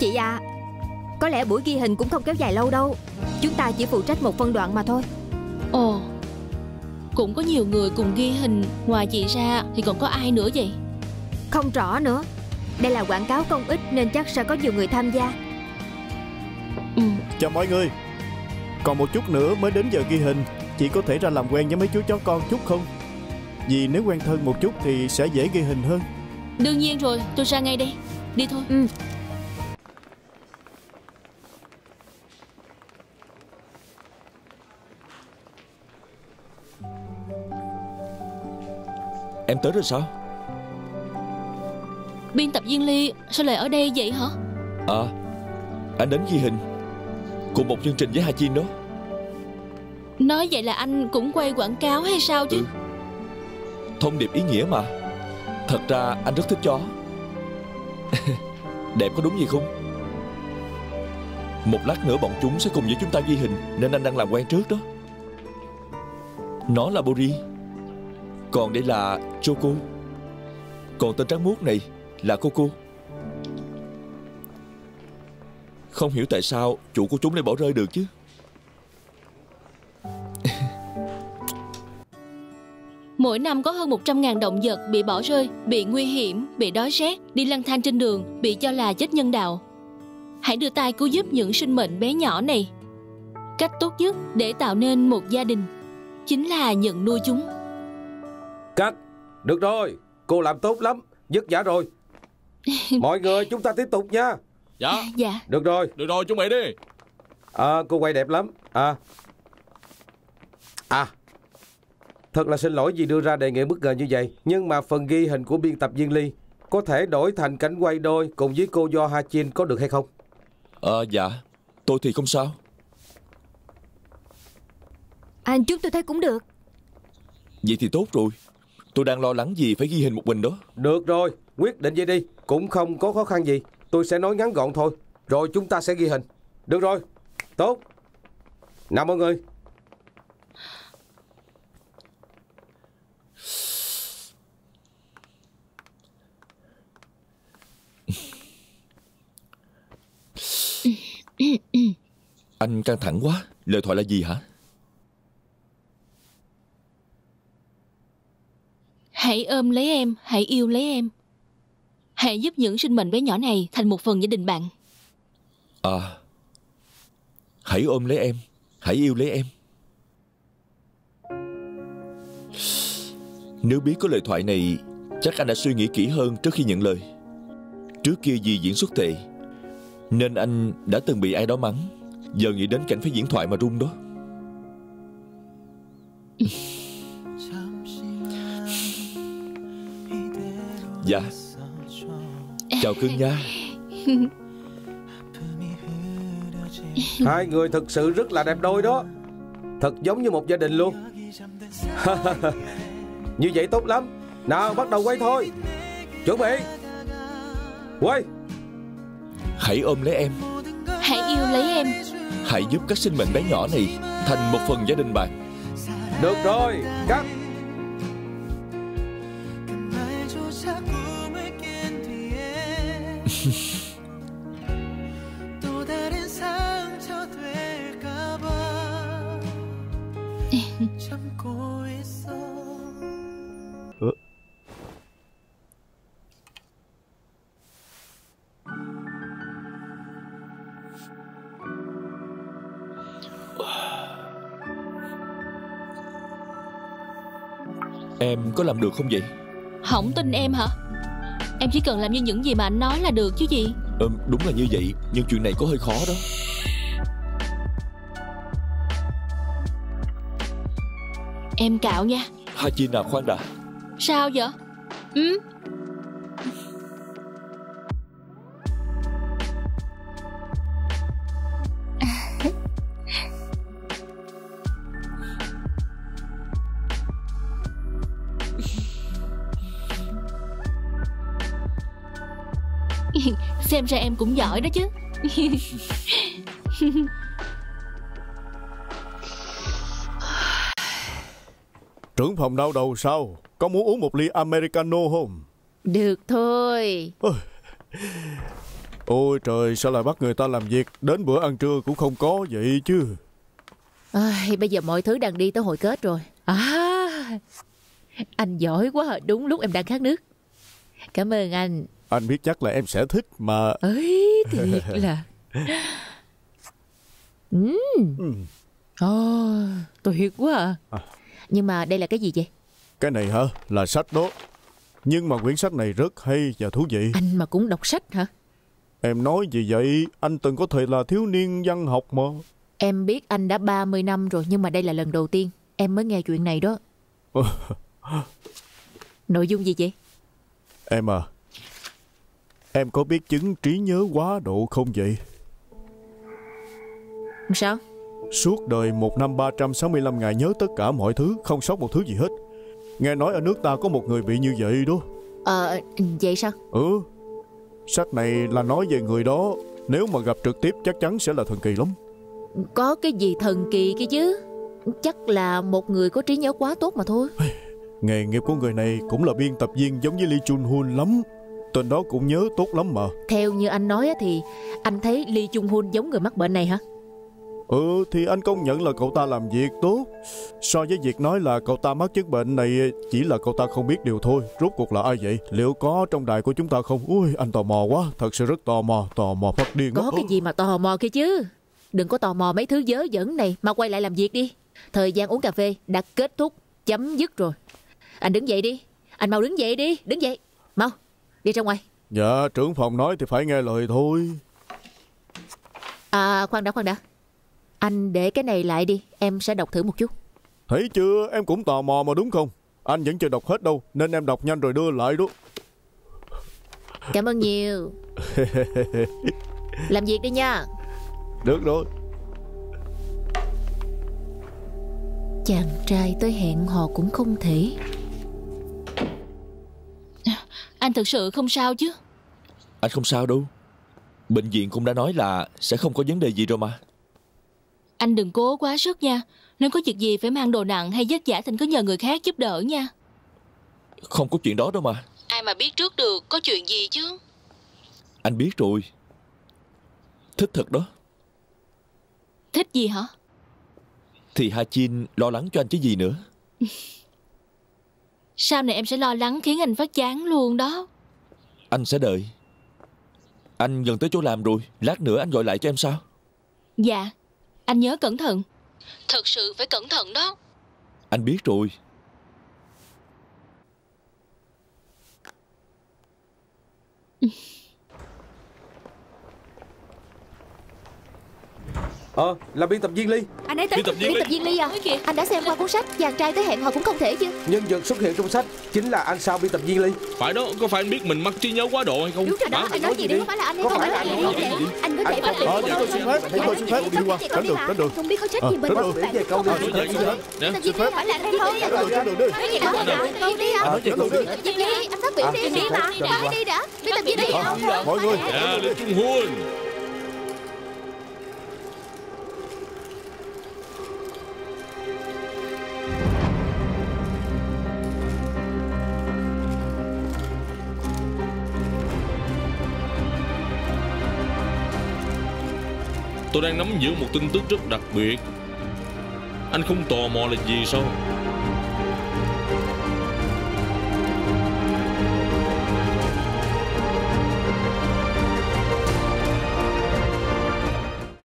Chị à, có lẽ buổi ghi hình cũng không kéo dài lâu đâu. Chúng ta chỉ phụ trách một phân đoạn mà thôi. Ồ, cũng có nhiều người cùng ghi hình. Ngoài chị ra thì còn có ai nữa vậy? Không rõ nữa. Đây là quảng cáo công ích nên chắc sẽ có nhiều người tham gia. Chào mọi người. Còn một chút nữa mới đến giờ ghi hình. Chị có thể ra làm quen với mấy chú chó con chút không? Vì nếu quen thân một chút thì sẽ dễ ghi hình hơn. Đương nhiên rồi, tôi ra ngay đây. Đi thôi. Em tới rồi sao? Biên tập viên Ly sao lại ở đây vậy hả? Anh đến ghi hình cùng một chương trình với Ha Jin đó. Nói vậy là anh cũng quay quảng cáo hay sao chứ? Thông điệp ý nghĩa mà. Thật ra anh rất thích chó. Đẹp có đúng gì không? Một lát nữa bọn chúng sẽ cùng với chúng ta ghi hình, nên anh đang làm quen trước đó. Nó là Bori, còn đây là Choco, còn tên trắng muốt này là Coco. Không hiểu tại sao chủ của chúng lại bỏ rơi được chứ. Mỗi năm có hơn 100.000 động vật bị bỏ rơi, bị nguy hiểm, bị đói rét, đi lang thang trên đường, bị cho là chết nhân đạo. Hãy đưa tay cứu giúp những sinh mệnh bé nhỏ này. Cách tốt nhất để tạo nên một gia đình chính là nhận nuôi chúng. Cắt. Được rồi, cô làm tốt lắm, vất vả rồi. Mọi người chúng ta tiếp tục nha. Dạ. Được rồi, chuẩn bị đi. Cô quay đẹp lắm. Thật là xin lỗi vì đưa ra đề nghị bất ngờ như vậy. Nhưng mà phần ghi hình của biên tập viên Ly có thể đổi thành cảnh quay đôi cùng với cô Do Ha Jin có được hay không? Dạ, tôi thì không sao. Chúng tôi thấy cũng được. Vậy thì tốt rồi. Tôi đang lo lắng gì phải ghi hình một mình đó. Được rồi, quyết định vậy đi. Cũng không có khó khăn gì. Tôi sẽ nói ngắn gọn thôi, rồi chúng ta sẽ ghi hình. Được rồi, tốt. Nào mọi người. Anh căng thẳng quá. Lời thoại là gì hả? Hãy ôm lấy em, hãy yêu lấy em. Hãy giúp những sinh mệnh bé nhỏ này thành một phần gia đình bạn. Hãy ôm lấy em, hãy yêu lấy em. Nếu biết có lời thoại này, chắc anh đã suy nghĩ kỹ hơn trước khi nhận lời. Trước kia vì diễn xuất tệ nên anh đã từng bị ai đó mắng. Giờ nghĩ đến cảnh phải diễn thoại mà run đó. Dạ. Chào cưng nha. Hai người thực sự rất là đẹp đôi đó. Thật giống như một gia đình luôn. Như vậy tốt lắm. Nào bắt đầu quay thôi. Chuẩn bị. Quay. Hãy ôm lấy em, hãy yêu lấy em. hãy giúp các sinh mệnh bé nhỏ này thành một phần gia đình bạn. Được rồi, cắt. Em có làm được không vậy? Không tin em hả? Em chỉ cần làm như những gì mà anh nói là được chứ gì. Đúng là như vậy, nhưng chuyện này có hơi khó đó. Em cạo nha. Ha Jin à, khoan đã. Sao vậy? Xem ra em cũng giỏi đó chứ. Trưởng phòng đau đầu sao? Có muốn uống một ly Americano không? Được thôi. Ôi trời, sao lại bắt người ta làm việc? Đến bữa ăn trưa cũng không có vậy chứ. Bây giờ mọi thứ đang đi tới hồi kết rồi. Anh giỏi quá, đúng lúc em đang khát nước. Cảm ơn anh. Anh biết chắc là em sẽ thích mà. Ấy, thiệt là tuyệt quá à. Nhưng mà đây là cái gì vậy? Cái này hả? Là sách đó. Nhưng mà quyển sách này rất hay và thú vị. Anh mà cũng đọc sách hả? Em nói gì vậy? Anh từng có thời là thiếu niên văn học mà. Em biết anh đã 30 năm rồi, nhưng mà đây là lần đầu tiên em mới nghe chuyện này đó. Nội dung gì vậy? Em à, em có biết chứng trí nhớ quá độ không vậy? Sao? Suốt đời 1 năm 365 ngày nhớ tất cả mọi thứ, không sót một thứ gì hết. Nghe nói ở nước ta có một người bị như vậy đó. Vậy sao? Sách này là nói về người đó. Nếu mà gặp trực tiếp chắc chắn sẽ là thần kỳ lắm. Có cái gì thần kỳ kia chứ? Chắc là một người có trí nhớ quá tốt mà thôi. Nghề nghiệp của người này cũng là biên tập viên giống như Lee Chung Hoon lắm. Tên đó cũng nhớ tốt lắm mà. Theo như anh nói thì anh thấy Lee Chung Hoon giống người mắc bệnh này hả? Thì anh công nhận là cậu ta làm việc tốt. So với việc nói là cậu ta mắc chứng bệnh này, chỉ là cậu ta không biết điều thôi. Rốt cuộc là ai vậy? Liệu có trong đài của chúng ta không? Ui, anh tò mò quá. Thật sự rất tò mò phát điên. Có cái gì mà tò mò kia chứ? Đừng có tò mò mấy thứ dớ dẫn này, mà quay lại làm việc đi. Thời gian uống cà phê đã kết thúc, chấm dứt rồi. Anh đứng dậy đi. Anh mau đứng dậy đi. Đứng dậy. Mau, đi ra ngoài. Dạ, trưởng phòng nói thì phải nghe lời thôi. Khoan đã. Anh để cái này lại đi, em sẽ đọc thử một chút. Thấy chưa, em cũng tò mò mà đúng không? Anh vẫn chưa đọc hết đâu, nên em đọc nhanh rồi đưa lại đó. Cảm ơn nhiều. Làm việc đi nha. Được rồi. Chàng trai tới hẹn hò cũng không thể. Anh thực sự không sao chứ? Anh không sao đâu. Bệnh viện cũng đã nói là sẽ không có vấn đề gì rồi mà. Anh đừng cố quá sức nha. Nếu có việc gì phải mang đồ nặng hay vất vả thì cứ nhờ người khác giúp đỡ nha. Không có chuyện đó đâu mà. Ai mà biết trước được có chuyện gì chứ. Anh biết rồi. Thích thật đó. Thích gì hả? Thì Ha Chin lo lắng cho anh chứ gì nữa. Sau này em sẽ lo lắng khiến anh phát chán luôn đó. Anh sẽ đợi. Anh gần tới chỗ làm rồi. Lát nữa anh gọi lại cho em sao? Dạ. Anh nhớ cẩn thận. Thật sự phải cẩn thận đó. Anh biết rồi. Là biên tập viên Ly. Anh ấy tới. Biên tập viên Ly à? Anh đã xem qua cuốn sách Chàng trai tới hẹn hò cũng không thể chứ? Nhân vật xuất hiện trong sách chính là anh sao biên tập viên Ly. Phải đó, có phải anh biết mình mắc trí nhớ quá độ hay không? Đúng rồi đó, anh nói gì đi, không phải là anh hay không? Anh có thể phải Tôi xin phép đi qua. Đến đường. Không biết có trách gì mình. Về câu Nói đi. vậy Biên tập viên không phải là anh hay không? Cái gì đó? Câu đi à? Gì vậy? Anh phát biểu đi. Đi mà. Đi đã. Biên tập viên đi. Mọi người. Dạ, Lê Trung Huân. Tôi đang nắm giữ một tin tức rất đặc biệt. Anh không tò mò là gì sao?